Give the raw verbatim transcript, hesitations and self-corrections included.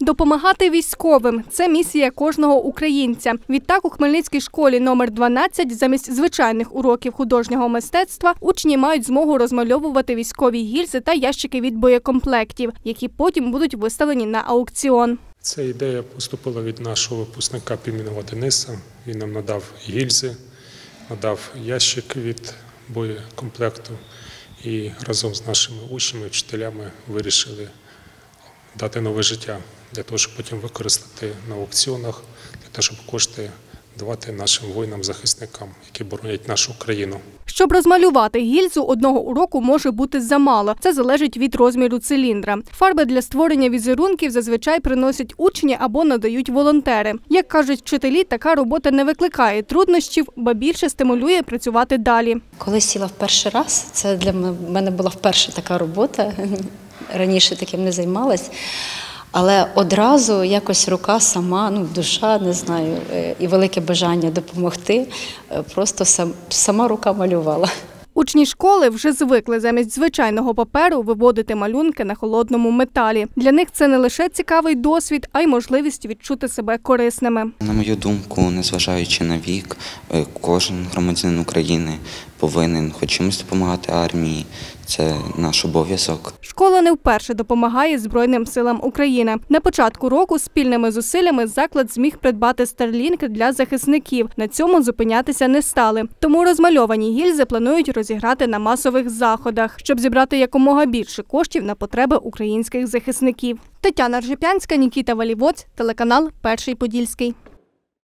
Допомагати військовим – це місія кожного українця. Відтак у Хмельницькій школі номер дванадцять замість звичайних уроків художнього мистецтва учні мають змогу розмальовувати військові гільзи та ящики від боєкомплектів, які потім будуть виставлені на аукціон. Ця ідея поступила від нашого випускника Піменова Дениса. Він нам надав гільзи, надав ящик від боєкомплекту і разом з нашими учнями, вчителями вирішили дати нове життя для того, щоб потім використати на аукціонах, для того, щоб кошти давати нашим воїнам-захисникам, які боронять нашу країну. Щоб розмалювати гільзу, одного уроку може бути замало. Це залежить від розміру циліндра. Фарби для створення візерунків зазвичай приносять учні або надають волонтери. Як кажуть вчителі, така робота не викликає труднощів, ба більше стимулює працювати далі. Коли сіла в перший раз, це для мене була вперше така робота, раніше таким не займалась. Але одразу якось рука сама, ну, душа, не знаю, і велике бажання допомогти, просто сам, сама рука малювала. Учні школи вже звикли замість звичайного паперу виводити малюнки на холодному металі. Для них це не лише цікавий досвід, а й можливість відчути себе корисними. На мою думку, незважаючи на вік, кожен громадянин України повинен хоч чимось допомагати армії. Це наш обов'язок. Школа не вперше допомагає Збройним силам України. На початку року спільними зусиллями заклад зміг придбати старлінки для захисників. На цьому зупинятися не стали. Тому розмальовані гільзи планують розіграти на масових заходах, щоб зібрати якомога більше коштів на потреби українських захисників. Тетяна Ржепянська, Нікіта Валівоць, телеканал «Перший Подільський».